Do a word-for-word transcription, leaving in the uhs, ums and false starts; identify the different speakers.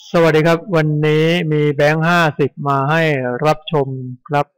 Speaker 1: สวัสดีครับวันนี้มีแบงค์ห้าสิบมาให้รับชมครับ